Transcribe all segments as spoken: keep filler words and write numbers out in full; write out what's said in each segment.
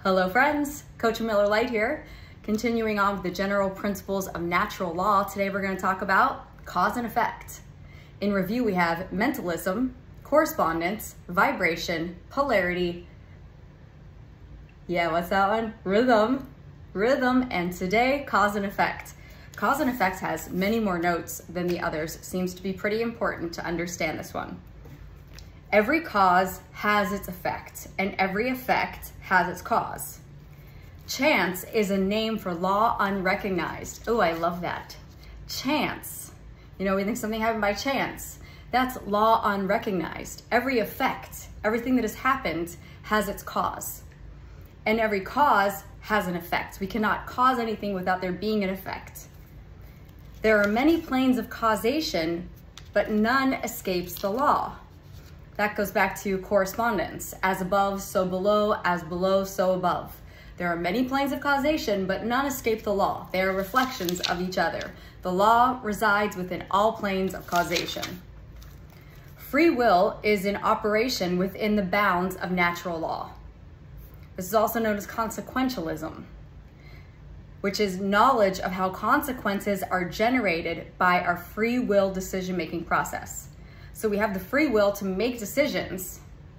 Hello friends, Coach Miller Light here. Continuing on with the general principles of natural law, today we're going to talk about cause and effect. In review, we have mentalism, correspondence, vibration, polarity, yeah, what's that one? Rhythm, rhythm, and today, cause and effect. Cause and effect has many more notes than the others. It seems to be pretty important to understand this one. Every cause has its effect, and every effect has its cause. Chance is a name for law unrecognized. Oh, I love that. Chance. You know, we think something happened by chance. That's law unrecognized. Every effect, everything that has happened has its cause. And every cause has an effect. We cannot cause anything without there being an effect. There are many planes of causation, but none escapes the law. That goes back to correspondence. As above, so below, as below, so above. There are many planes of causation, but none escape the law. They are reflections of each other. The law resides within all planes of causation. Free will is in operation within the bounds of natural law. This is also known as consequentialism, which is knowledge of how consequences are generated by our free will decision-making process. So we have the free will to make decisions.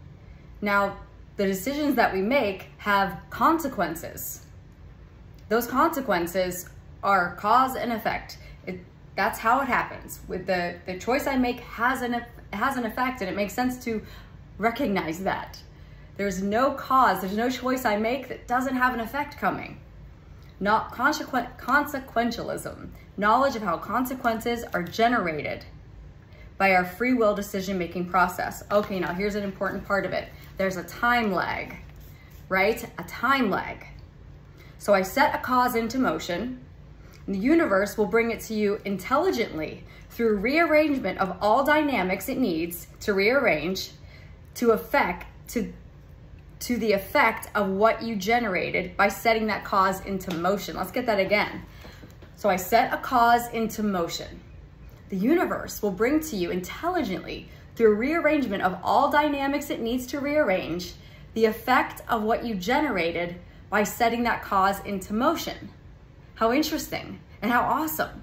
Now, the decisions that we make have consequences. Those consequences are cause and effect. It, that's how it happens. With the, the choice I make has an, has an effect, and it makes sense to recognize that. There's no cause, there's no choice I make that doesn't have an effect coming. Not consequent, consequentialism, knowledge of how consequences are generated by our free will decision-making process. Okay, now here's an important part of it. There's a time lag, right? A time lag. So I set a cause into motion, and the universe will bring it to you intelligently through rearrangement of all dynamics it needs to rearrange to affect, to, to the effect of what you generated by setting that cause into motion. Let's get that again. So I set a cause into motion. The universe will bring to you intelligently through rearrangement of all dynamics it needs to rearrange the effect of what you generated by setting that cause into motion. How interesting and how awesome.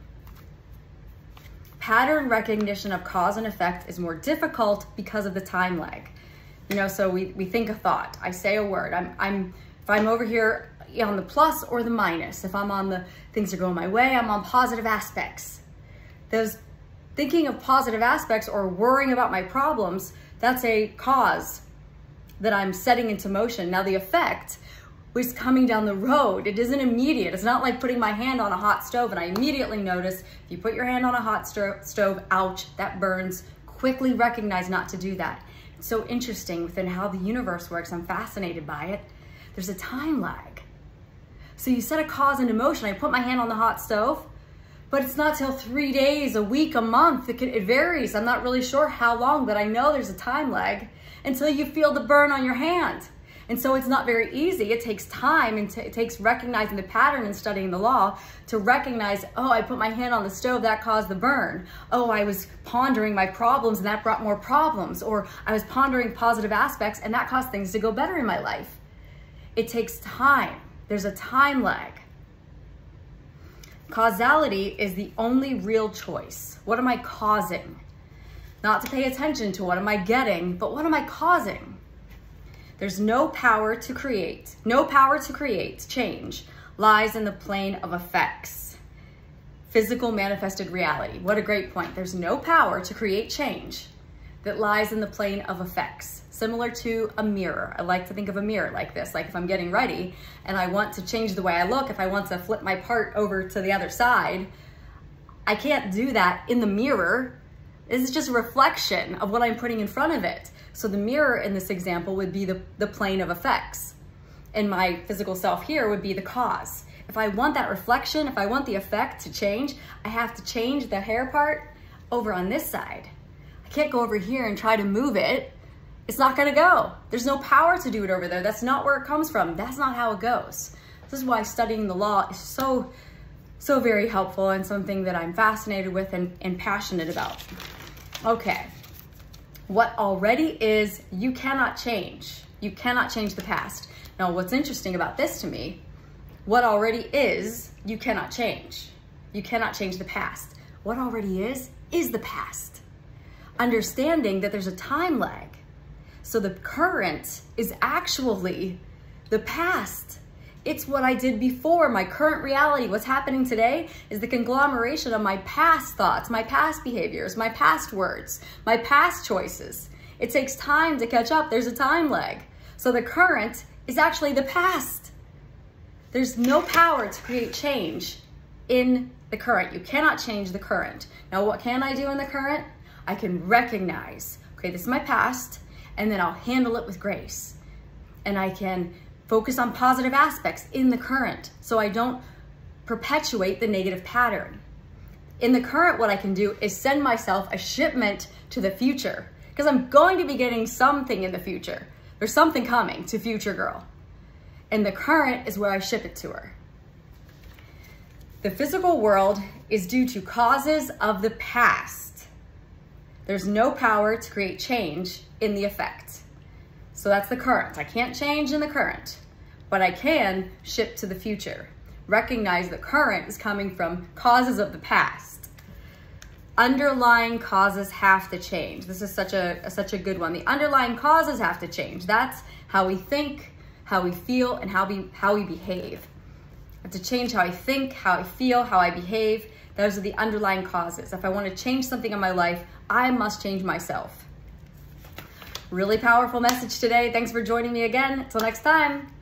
Pattern recognition of cause and effect is more difficult because of the time lag. You know, so we, we think a thought, I say a word, I'm, I'm, if I'm over here on the plus or the minus, if I'm on the things are going my way, I'm on positive aspects. Those thinking of positive aspects or worrying about my problems, that's a cause that I'm setting into motion. Now the effect is coming down the road. It isn't immediate. It's not like putting my hand on a hot stove and I immediately notice, if you put your hand on a hot sto stove, ouch, that burns. Quickly recognize not to do that. It's so interesting within how the universe works. I'm fascinated by it. There's a time lag. So you set a cause into motion. I put my hand on the hot stove, but it's not till three days, a week, a month. It, can, it varies. I'm not really sure how long, but I know there's a time lag until you feel the burn on your hand. And so it's not very easy. It takes time, and it takes recognizing the pattern and studying the law to recognize, oh, I put my hand on the stove, that caused the burn. Oh, I was pondering my problems and that brought more problems. Or I was pondering positive aspects and that caused things to go better in my life. It takes time. There's a time lag. Causality is the only real choice. What am I causing? Not to pay attention to what am I getting, but what am I causing? There's no power to create. No power to create change lies in the plane of effects. Physical manifested reality. What a great point. There's no power to create change that lies in the plane of effects. Similar to a mirror. I like to think of a mirror like this. Like if I'm getting ready and I want to change the way I look, if I want to flip my part over to the other side, I can't do that in the mirror. This is just a reflection of what I'm putting in front of it. So the mirror in this example would be the, the plane of effects. And my physical self here would be the cause. If I want that reflection, if I want the effect to change, I have to change the hair part over on this side. I can't go over here and try to move it. It's not gonna go. There's no power to do it over there. That's not where it comes from. That's not how it goes. This is why studying the law is so, so very helpful and something that I'm fascinated with and, and passionate about. Okay, what already is, you cannot change. You cannot change the past. Now, what's interesting about this to me, what already is, you cannot change. You cannot change the past. What already is, is the past. Understanding that there's a time lag. So the current is actually the past. It's what I did before, my current reality. What's happening today is the conglomeration of my past thoughts, my past behaviors, my past words, my past choices. It takes time to catch up. There's a time lag. So the current is actually the past. There's no power to create change in the current. You cannot change the current. Now, what can I do in the current? I can recognize, okay, this is my past, and then I'll handle it with grace. And I can focus on positive aspects in the current so I don't perpetuate the negative pattern. In the current, what I can do is send myself a shipment to the future because I'm going to be getting something in the future. There's something coming to future girl. And the current is where I ship it to her. The physical world is due to causes of the past. There's no power to create change in the effect. So that's the current. I can't change in the current, but I can shift to the future. Recognize the current is coming from causes of the past. Underlying causes have to change. This is such a, a such a good one. The underlying causes have to change. That's how we think, how we feel, and how we how we behave. I have to change how I think, how I feel, how I behave. Those are the underlying causes. If I want to change something in my life, I must change myself. Really powerful message today. Thanks for joining me again. Until next time.